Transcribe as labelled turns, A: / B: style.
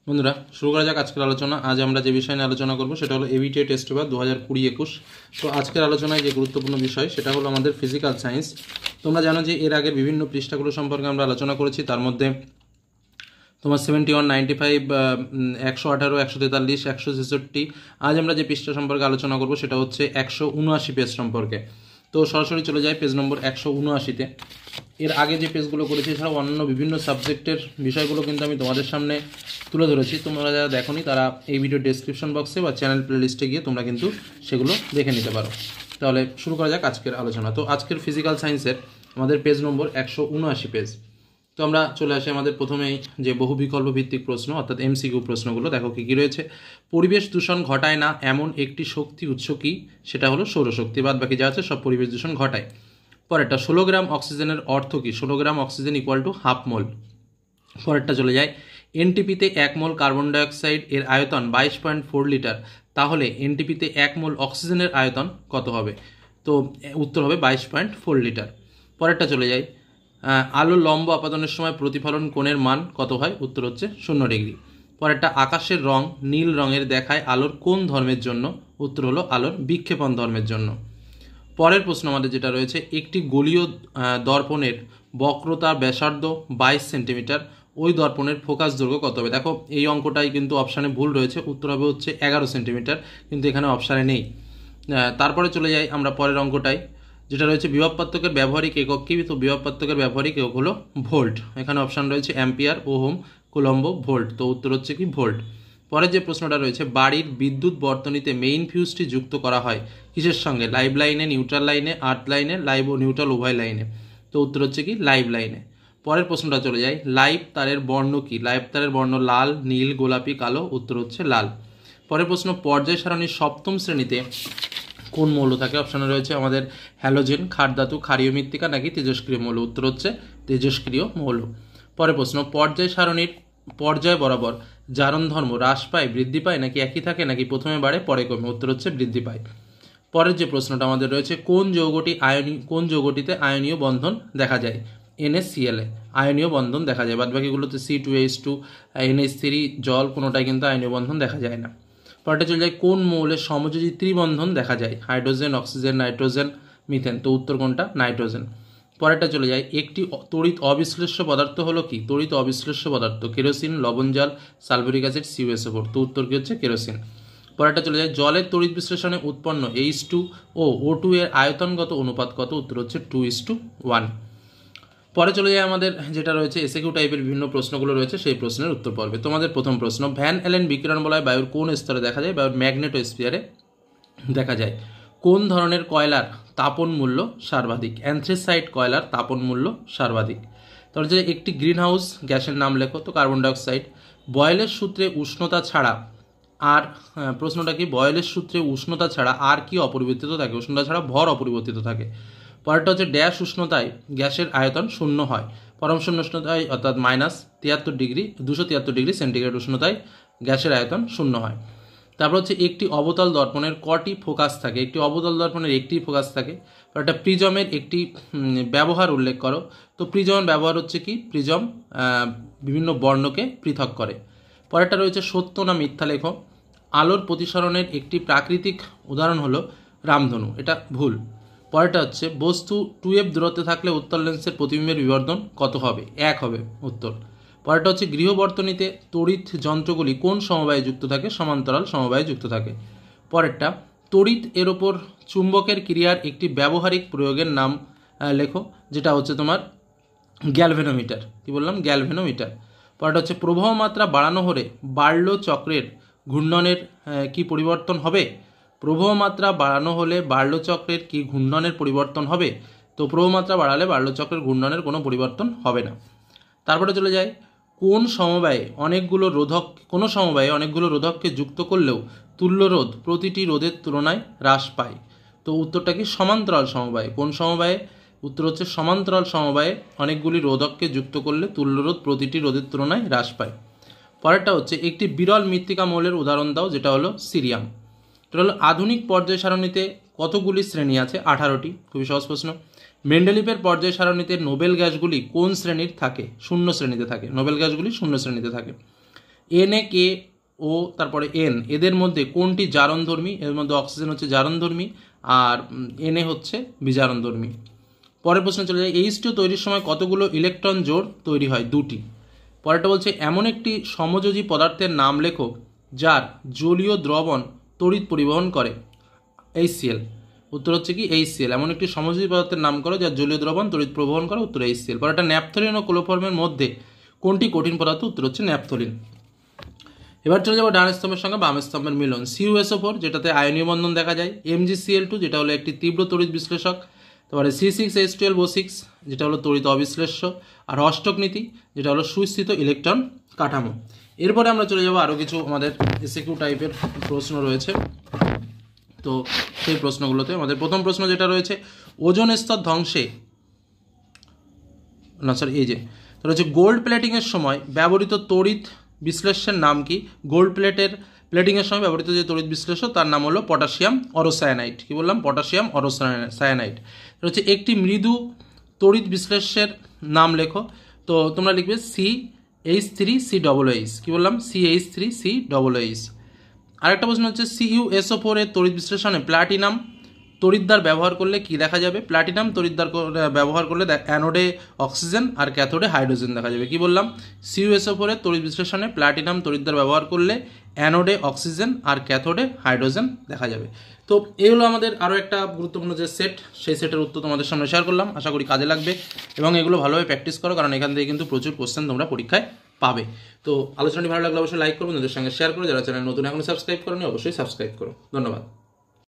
A: বন্ধুরা শুরু করা যাক আজকের আলোচনা। আজ আমরা যে বিষয় নিয়ে আলোচনা করব সেটা হলো এবিটিএ টেস্ট পেপার 2020-21। তো আজকের আলোচনায় যে গুরুত্বপূর্ণ বিষয় সেটা হলো আমাদের ফিজিক্যাল সায়েন্স। তোমরা জানো যে এর আগের বিভিন্ন পৃষ্ঠাগুলো সম্পর্কে আমরা আলোচনা করেছি। তার মধ্যে তোমার 71, 95, 118, 143, 166। আজ আমরা যে পৃষ্ঠা সম্পর্কে আলোচনা করব সেটা হচ্ছে 179 পেজ সম্পর্কে। তো সরাসরি চলে যায় পেজ নম্বর 179-তে। এর আগে যে পেজগুলো করেছি এছাড়াও অন্যান্য বিভিন্ন সাবজেক্টের বিষয়গুলো কিন্তু আমি তোমাদের সামনে তুলে ধরেছি। তোমরা যারা দেখোনি তারা এই ভিডিও ডেসক্রিপশন বক্সে বা চ্যানেল প্লেলিস্টে গিয়ে তোমরা কিন্তু সেগুলো দেখে নিতে পারো। তাহলে শুরু করা যাক আজকের আলোচনা। তো আজকের ফিজিক্যাল সায়েন্সের আমাদের পেজ নম্বর 179 পেজ। তো আমরা চলে আসি আমাদের প্রথমেই যে বহু বিকল্প ভিত্তিক প্রশ্ন অর্থাৎ এমসিকিউ প্রশ্নগুলো। দেখো কী কী রয়েছে। পরিবেশ দূষণ ঘটায় না এমন একটি শক্তি উৎস কি? সেটা হলো সৌরশক্তি। বাদ বাকি যা আছে সব পরিবেশ দূষণ ঘটায়। পরেরটা 16 গ্রাম অক্সিজেনের অর্থ কি? 16 গ্রাম oxygen equal to half mole. পরেরটা চলে যায় এনটিপিতে 1 মোল কার্বন ডাইঅক্সাইড এর আয়তন 22.4 লিটার, তাহলে এনটিপিতে 1 মোল অক্সিজেনের আয়তন কত হবে? তো উত্তর হবে 22.4 লিটার। পরেরটা চলে যায় আলোর লম্ব আপাতনের সময় প্রতিফলন কোণের মান কত হয়? উত্তর হচ্ছে 0 ডিগ্রি। পরেরটা আকাশের রং নীল রঙের দেখায় আলোর কোন ধর্মের জন্য? উত্তর হলো আলোর বিক্ষেপণ ধর্মের জন্য। পরের প্রশ্ন আমাদের যেটা রয়েছে, একটি গোলীয় দর্পণের বক্রতা ব্যাসার্ধ 22 সেন্টিমিটার, ওই দর্পণের ফোকাস দৈর্ঘ্য কত হবে? দেখো এই অঙ্কটাই কিন্তু অপশানে ভুল রয়েছে, উত্তর হবে হচ্ছে 11 সেন্টিমিটার, কিন্তু এখানে অপশানে নেই। তারপরে চলে যাই আমরা পরের অঙ্কটাই, যেটা রয়েছে বিভব পার্থক্যের ব্যবহারিক একক কি? তো বিভব পার্থক্যের ব্যবহারিক একক হলো ভোল্ট। এখানে অপশান রয়েছে অ্যাম্পিয়ার, ওহম, কুলম্ব, ভোল্ট। তো উত্তর হচ্ছে কি ভোল্ট। পরের যে প্রশ্নটা রয়েছে, বাড়ির বিদ্যুৎ বর্তনীতে মেইন ফিউজটি যুক্ত করা হয় কিসের সঙ্গে? লাইভ লাইনে, নিউট্রাল লাইনে, আর্থ লাইনে, লাইভ ও নিউট্রাল উভয় লাইনে। তো উত্তর হচ্ছে কি লাইভ লাইনে। পরের প্রশ্নটা চলে যায়, লাইভ তারের বর্ণ কি? লাইভ তারের বর্ণ লাল, নীল, গোলাপি, কালো। উত্তর হচ্ছে লাল। পরের প্রশ্ন, পর্যায় সারণীর সপ্তম শ্রেণীতে কোন মৌল থাকে? অপশানে রয়েছে আমাদের হ্যালোজেন, ক্ষারধাতু, ক্ষারীয় মৃত্তিকা নাকি তেজস্ক্রিয় মৌল। উত্তর হচ্ছে তেজস্ক্রিয় মৌল। পরের প্রশ্ন, পর্যায় সারণীর পর্যায় বরাবর জারণ ধর্ম হ্রাস পায়, বৃদ্ধি পায় নাকি একই থাকে নাকি প্রথমে বাড়ে পরে কমে? উত্তর হচ্ছে বৃদ্ধি পায়। পরের যে প্রশ্নটা আমাদের রয়েছে, কোন যৌগটিতে আয়নীয় বন্ধন দেখা যায়? NaCl আয়নীয় বন্ধন দেখা যায়, বাদবাকিগুলোতে C2H2, NH3, জল, কোনোটাই কিন্তু আয়নীয় বন্ধন দেখা যায় না। পরেরটা চলে যায়, কোন মৌলের সমযোজী ত্রিবন্ধন দেখা যায়? Hydrogen, oxygen, nitrogen, methane. তো উত্তর কোনটা? নাইট্রোজেন। পরেরটা চলে যায়, একটি তড়িৎ অবিশ্লেষ্য পদার্থ হলো কি? তড়িৎ অবিশ্লেষ্য পদার্থ কেরোসিন, লবণ জল, সালফিউরিক অ্যাসিড, CuSO4। তো উত্তর কি হচ্ছে? কেরোসিন। পরেরটা চলে যায়, জলের তড়িৎ বিশ্লেষণে উৎপন্ন H2 ও O2 এর আয়তনগত অনুপাত কত? উত্তর হচ্ছে 2:1। পরে চলে যায় আমাদের যেটা রয়েছে এসএকিউ টাইপের বিভিন্ন প্রশ্নগুলো রয়েছে, সেই প্রশ্নের উত্তর পর্বে। তোমাদের প্রথম প্রশ্ন, ভ্যান অ্যালেন বিকিরণ বলয় বায়ুর কোন স্তরে দেখা যায়? বায়ুর ম্যাগনেটোস্ফিয়ারে দেখা যায়। কোন ধরনের কয়লার তাপন মূল্য সর্বাধিক? অ্যান্থ্রাসাইট কয়লার তাপন মূল্য সর্বাধিক। তাহলে যে একটি গ্রিনহাউস গ্যাসের নাম লেখো। তো কার্বন ডাইঅক্সাইড। বয়েলের সূত্রে উষ্ণতা ছাড়া আর প্রশ্নটা কি? বয়েলের সূত্রে উষ্ণতা ছাড়া আর কি অপরিবর্তিত থাকে? উষ্ণতা ছাড়া ভর অপরিবর্তিত থাকে। পরেরটা হচ্ছে ড্যাশ উষ্ণতায় গ্যাসের আয়তন শূন্য হয়? পরম শূন্য উষ্ণতায় অর্থাৎ -273 ডিগ্রি সেন্টিগ্রেড উষ্ণতায় গ্যাসের আয়তন শূন্য হয়। তারপর হচ্ছে একটি অবতল দর্পণের কটি ফোকাস থাকে? একটি অবতল দর্পণের একটি ফোকাস থাকে। একটা প্রিজমের একটি ব্যবহার উল্লেখ করো। তো প্রিজমের ব্যবহার হচ্ছে কি? প্রিজম বিভিন্ন বর্ণকে পৃথক করে। পরেরটা রয়েছে সত্য না মিথ্যা লেখো। আলোর প্রতিসরণের একটি প্রাকৃতিক উদাহরণ হলো রামধনু। এটা ভুল। পরেরটা হচ্ছে বস্তু 2f দূরত্বে থাকলে উত্তল লেন্সের প্রতিবিম্বের বিবর্ধন কত হবে? 1 হবে উত্তর। পরেরটা হচ্ছে গৃহবর্তনীতে তড়িৎ যন্ত্রগুলি কোন সমবায়ে যুক্ত থাকে? সমান্তরাল সমবায়ে যুক্ত থাকে। পরেরটা, তড়িৎ এর ওপর চুম্বকের ক্রিয়ার একটি ব্যবহারিক প্রয়োগের নাম লেখো, যেটা হচ্ছে তোমার গ্যালভেনোমিটার। কি বললাম? গ্যালভেনোমিটার। পরেরটা হচ্ছে প্রবাহ মাত্রা বাড়ানো হলে বার্লো চক্রের ঘূর্ণনের কি পরিবর্তন হবে? প্রবাহ মাত্রা বাড়ানো হলে বার্লো চক্রের কি ঘূর্ণনের পরিবর্তন হবে? তো প্রবাহ মাত্রা বাড়ালে বার্লো চক্রের ঘূর্ণনের কোনো পরিবর্তন হবে না। তারপরে চলে যায়, কোনো সমবায়ে অনেকগুলো রোধককে যুক্ত করলেও তুল্য রোধ প্রতিটি রোধের তুলনায় হ্রাস পায়। তো উত্তরটা কি? সমান্তরাল সমবায়ে। কোন সমবায়ে? উত্তর হচ্ছে সমান্তরাল সমবায়ে অনেকগুলি রোধককে যুক্ত করলে তুল্য রোধ প্রতিটি রোধের তুলনায় হ্রাস পায়। পরেরটা হচ্ছে একটি বিরল মৃত্তিকা মৌলের উদাহরণ দাও, যেটা হলো সিরিয়াম। এটা হলো আধুনিক পর্যায় সারণীতে কতগুলি শ্রেণী আছে? 18টি। খুবই সহজ প্রশ্ন। মেন্ডেলিভের পর্যায় সারণীতে নোবেল গ্যাসগুলি কোন শ্রেণীর থাকে? 0 শ্রেণীতে থাকে। নোবেল গ্যাসগুলি 0 শ্রেণীতে থাকে। Na কে ও তারপরে N এদের মধ্যে কোনটি জারণধর্মী? এর মধ্যে অক্সিজেন হচ্ছে জারণধর্মী আর Na হচ্ছে বিজারণধর্মী। পরের প্রশ্ন চলে যায়, H2 তৈরির সময় কতগুলো ইলেকট্রন জোড় তৈরি হয়? 2টি। পরেরটা বলছে এমন একটি সমযোজী পদার্থের নাম লেখো যার জলীয় দ্রবণ তড়িৎ পরিবহন করে। HCl। উত্তর হচ্ছে কি HCl। এমন একটি সমযোজী পদার্থের নাম করো যার জলীয় দ্রবণ তড়িৎ পরিবহন করে। উত্তর HCl। পরেরটা ন্যাপথলিন ও ক্লোরোফর্মের মধ্যে কোনটি কঠিন পদার্থ? উত্তর হচ্ছে ন্যাপথলিন। এবার চলে যাবো ডান স্তম্ভের সঙ্গে বাম স্তম্ভের মিলন। CuSO4 যেটাতে আয়নীয় বন্ধন দেখা যায়, MgCl2 যেটা হলো একটি তীব্র তড়িৎ বিশ্লেষক, তারপরে C6H12O6 যেটা হলো তড়িৎ অবিশ্লেষ্য, আর অষ্টক নীতি যেটা হলো সুস্থিত ইলেকট্রন কাঠামো। এরপরে আমরা চলে যাবো আরও কিছু আমাদের এসএকিউ টাইপের প্রশ্ন রয়েছে। তো সেই প্রশ্নগুলোতে আমাদের প্রথম প্রশ্ন যেটা রয়েছে, ওজোন স্তর ধ্বংসে তাহলে হচ্ছে গোল্ড প্লেটিংয়ের সময় ব্যবহৃত তড়িৎ বিশ্লেষ্যের নাম কি? গোল্ড প্লেটিংয়ের সময় ব্যবহৃত যে তড়িৎ বিশ্লেষ্য তার নাম হলো পটাশিয়াম অরোসায়ানাইড। কি বললাম? Potassium aurocyanide. হচ্ছে একটি মৃদু তড়িৎ বিশ্লেষ্যের নাম লেখো। তো তোমরা লিখবে CH3COOH। কি বললাম? CH3COOH। আরেকটা প্রশ্ন হচ্ছে CuSO4 এর তড়িৎ বিশ্লেষণে প্লাটিনাম তড়িৎদ্বার ব্যবহার করলে কি দেখা যাবে? প্লাটিনাম তড়িৎদ্বার ব্যবহার করলে অ্যানোডে অক্সিজেন আর ক্যাথোডে হাইড্রোজেন দেখা যাবে। কি বললাম? CuSO4 এর তড়িৎ বিশ্লেষণে প্লাটিনাম তড়িৎদ্বার ব্যবহার করলে অ্যানোডে অক্সিজেন আর ক্যাথোডে হাইড্রোজেন দেখা যাবে। তো এই হলো আমাদের আরও একটা গুরুত্বপূর্ণ যে সেট, সেই সেটের উত্তর তোমাদের সামনে শেয়ার করলাম। আশা করি কাজে লাগবে এবং এগুলো ভালোভাবে প্র্যাকটিস করো, কারণ এখান থেকে কিন্তু প্রচুর কোশ্চেন তোমরা পরীক্ষায় পাবে। তো আলোচনাটি ভালো লাগলে অবশ্যই লাইক করো, বন্ধুদের সঙ্গে শেয়ার করো। যারা চ্যানেল নতুন এখনো সাবস্ক্রাইব করোনি অবশ্যই সাবস্ক্রাইব করো। ধন্যবাদ।